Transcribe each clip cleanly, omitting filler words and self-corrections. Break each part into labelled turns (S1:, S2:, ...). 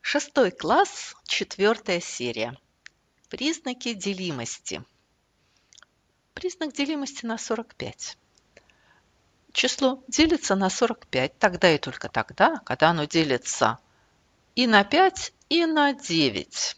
S1: Шестой класс, 4 серия. Признаки делимости. Признак делимости на 45. Число делится на 45 тогда и только тогда, когда оно делится и на 5, и на 9.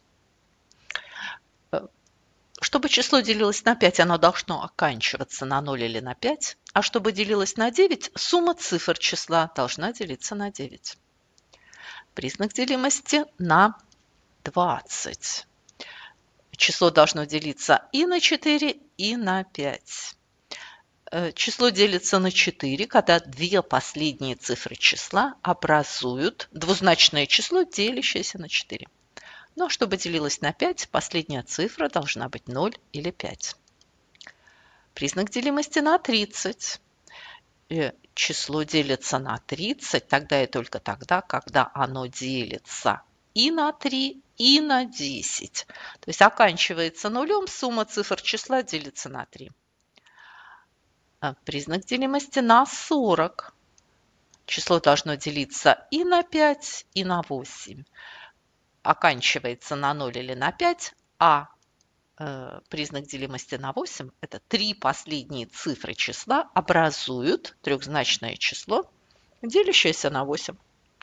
S1: Чтобы число делилось на 5, оно должно оканчиваться на 0 или на 5, а чтобы делилось на 9, сумма цифр числа должна делиться на 9. Признак делимости на 20. Число должно делиться и на 4, и на 5. Число делится на 4, когда две последние цифры числа образуют двузначное число, делящееся на 4. Но чтобы делилось на 5, последняя цифра должна быть 0 или 5. Признак делимости на 30. Число делится на 30 тогда и только тогда, когда оно делится и на 3, и на 10. То есть оканчивается нулем, сумма цифр числа делится на 3. Признак делимости на 40. Число должно делиться и на 5, и на 8. Оканчивается на 0 или на 5, а признак делимости на 8 – это три последние цифры числа образуют трехзначное число, делящееся на 8.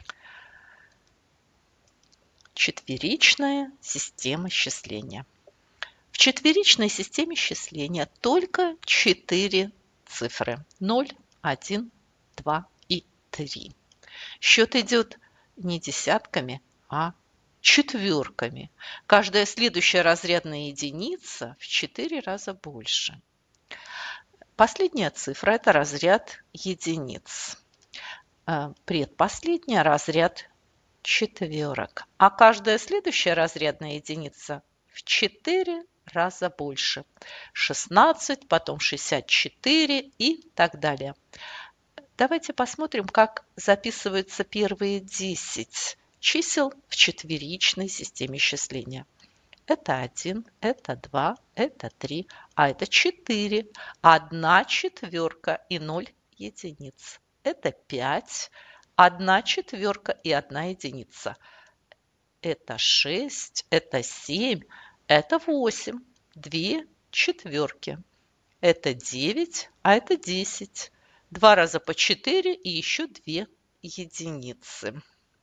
S1: Четверичная система счисления. В четверичной системе счисления только 4 цифры – 0, 1, 2 и 3. Счет идет не десятками, а четверками. Каждая следующая разрядная единица в 4 раза больше. Последняя цифра – это разряд единиц. Предпоследняя – разряд четверок. А каждая следующая разрядная единица в 4 раза больше. 16, потом 64 и так далее. Давайте посмотрим, как записываются первые 10 чисел в четверичной системе счисления. Это 1, это 2, это 3, а это 4. 1 четверка и 0 единиц. Это 5, 1 четверка и 1 единица. Это 6, это 7, это 8, 2 четверки. Это 9, а это 10. 2 раза по 4 и еще 2 единицы.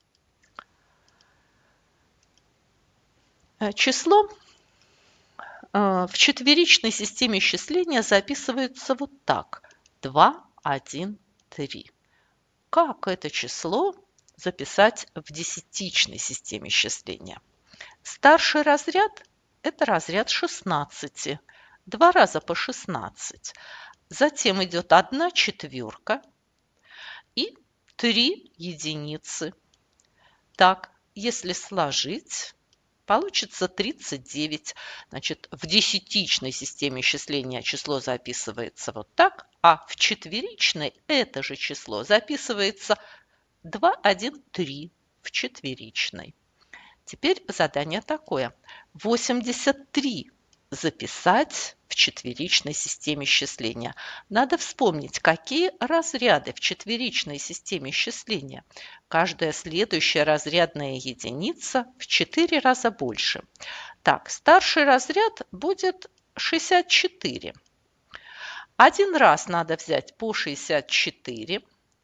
S1: Число в четверичной системе счисления записывается вот так. 2, 1, 3. Как это число записать в десятичной системе счисления? Старший разряд – это разряд 16. 2 раза по 16. Затем идет 1 четверка и 3 единицы. Так, если сложить, получится 39. Значит, в десятичной системе счисления число записывается вот так, а в четверичной это же число записывается 2, 1, 3 в четверичной. Теперь задание такое. 83 записать в четверичной системе счисления. Надо вспомнить, какие разряды в четверичной системе счисления. Каждая следующая разрядная единица в 4 раза больше. Так, старший разряд будет 64. Один раз надо взять по 64.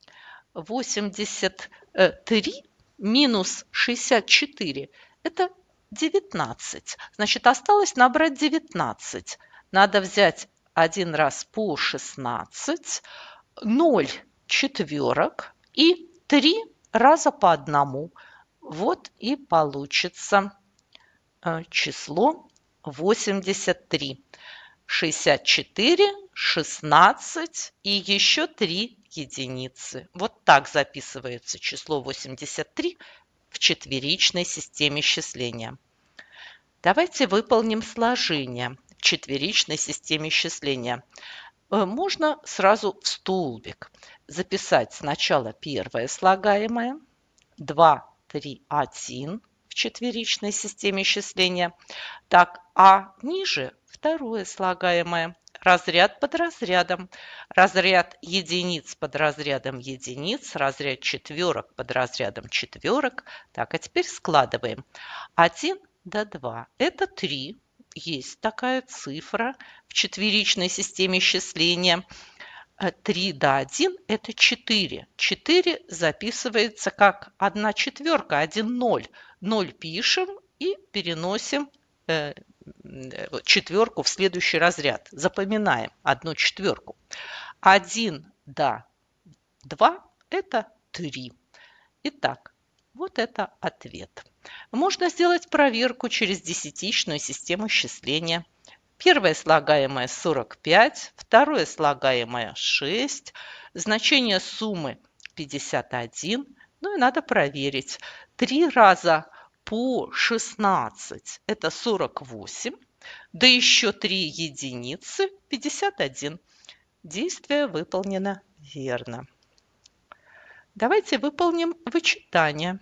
S1: 83 минус 64 – это 19. Значит, осталось набрать 19. Надо взять один раз по 16, 0 четверок и 3 раза по одному. Вот и получится число 83. 64, 16 и еще 3 единицы. Вот так записывается число 83 в четверичной системе счисления. Давайте выполним сложение в четверичной системе счисления. Можно сразу в столбик записать сначала первое слагаемое, 2, 3, 1 в четверичной системе счисления. Так, а ниже второе слагаемое, разряд под разрядом. Разряд единиц под разрядом единиц, разряд четверок под разрядом четверок. Так, а теперь складываем. 1 до 2 – это 3. Есть такая цифра в четверичной системе счисления. 3 до 1 – это 4. 4 записывается как 1 четверка, 1 0. 0 пишем и переносим четверку в следующий разряд. Запоминаем 1 четверку. 1 до 2 – это 3. Итак, вот это ответ. Можно сделать проверку через десятичную систему счисления. Первое слагаемое 45, второе слагаемое 6, значение суммы 51. Ну и надо проверить. 3 раза по 16 – это 48, да еще 3 единицы – 51. Действие выполнено верно. Давайте выполним вычитание.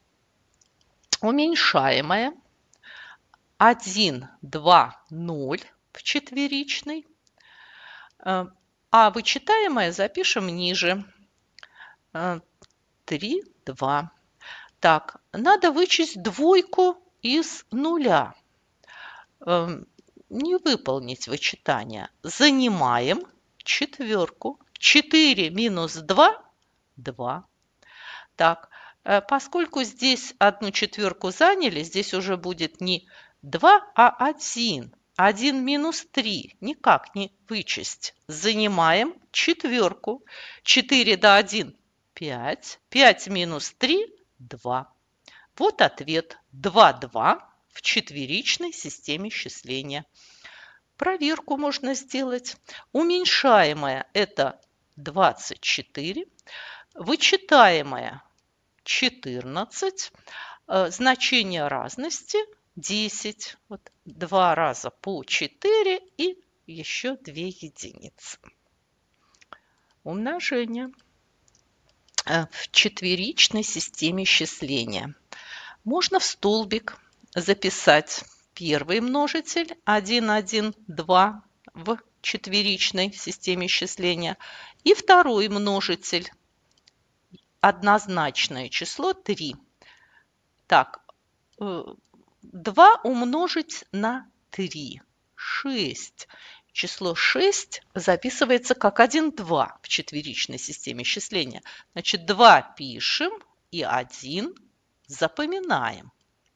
S1: Уменьшаемое 1, 2, 0 в четверичной, а вычитаемое запишем ниже. 3, 2. Так, надо вычесть двойку из нуля. Не выполнить вычитание. Занимаем четверку. 4 минус 2 – 2. Так, поскольку здесь 1 четверку заняли, здесь уже будет не 2, а 1. 1 минус 3 никак не вычесть. Занимаем четверку. 4 до 1 – 5. 5 минус 3 – 2. Вот ответ. 2, 2 в четверичной системе счисления. Проверку можно сделать. Уменьшаемое – это 24. Вычитаемое 14. Значение разности 10. Вот 2 раза по 4 и еще 2 единицы. Умножение в четверичной системе счисления. Можно в столбик записать первый множитель 1, 1, 2 в четверичной системе счисления и второй множитель однозначное число 3. Так, 2 умножить на 3. 6. Число 6 записывается как 1, 2 в четверичной системе счисления. Значит, 2 пишем и 1 запоминаем.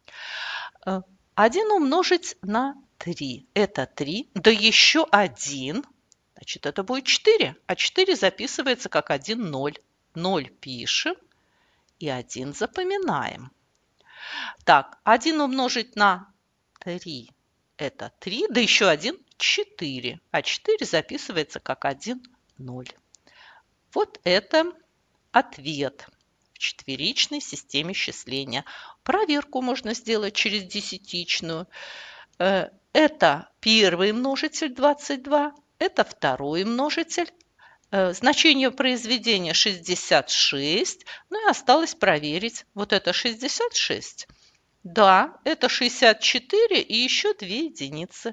S1: 1 умножить на 3. Это 3. Да еще 1. Значит, это будет 4. А 4 записывается как 1, 0. 0 пишем и 1 запоминаем. Так, 1 умножить на 3 – это 3, да еще 1 – 4. А 4 записывается как 1, 0. Вот это ответ в четверичной системе счисления. Проверку можно сделать через десятичную. Это первый множитель 22, это второй множитель. Значение произведения 66. Ну и осталось проверить. Вот это 66. Да, это 64 и еще 2 единицы.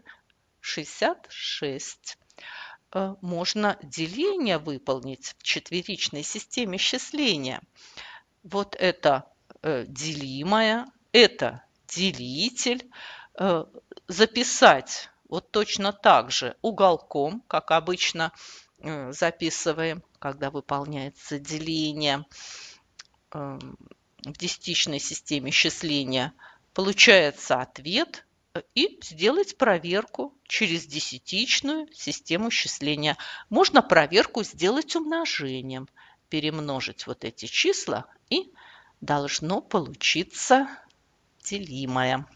S1: 66. Можно деление выполнить в четверичной системе счисления. Вот это делимое, это делитель. Записать вот точно так же уголком, как обычно записываем, когда выполняется деление в десятичной системе счисления. Получается ответ и сделать проверку через десятичную систему счисления. Можно проверку сделать умножением. Перемножить вот эти числа и должно получиться делимое.